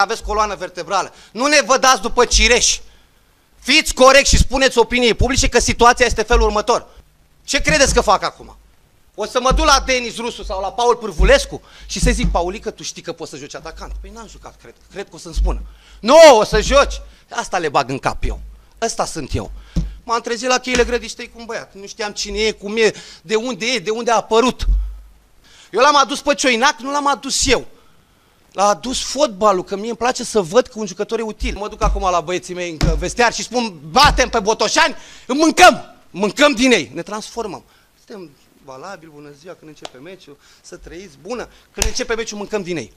Aveți coloană vertebrală. Nu ne vă dați după cireși. Fiți corect și spuneți opiniei publice că situația este felul următor. Ce credeți că fac acum? O să mă duc la Denis Rusu sau la Paul Pârvulescu și să zic, Paulică, tu știi că poți să joci atacant? Păi n-am jucat, cred că o să-mi spună. Nu, o să joci. Asta le bag în cap eu. Ăsta sunt eu. M-am trezit la cheile Grădiștei cu un băiat. Nu știam cine e, cum e, de unde a apărut. Eu l-am adus pe Cioinac, nu l-am adus eu. L-a adus fotbalul, că mie îmi place să văd că un jucător e util. Mă duc acum la băieții mei în vestiar și spun, batem pe botoșani, mâncăm din ei, ne transformăm. Suntem valabili, bună ziua, când începe meciul, să trăiți, bună, când începe meciul mâncăm din ei.